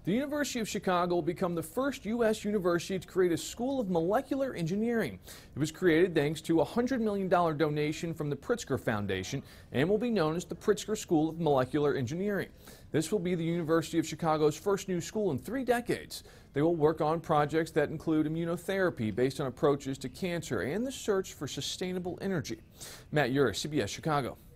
The University of Chicago will become the first U.S. university to create a School of Molecular Engineering. It was created thanks to a $100 million donation from the Pritzker Foundation and will be known as the Pritzker School of Molecular Engineering. This will be the University of Chicago's first new school in 3 decades. They will work on projects that include immunotherapy based on approaches to cancer and the search for sustainable energy. Matt Uris, CBS Chicago.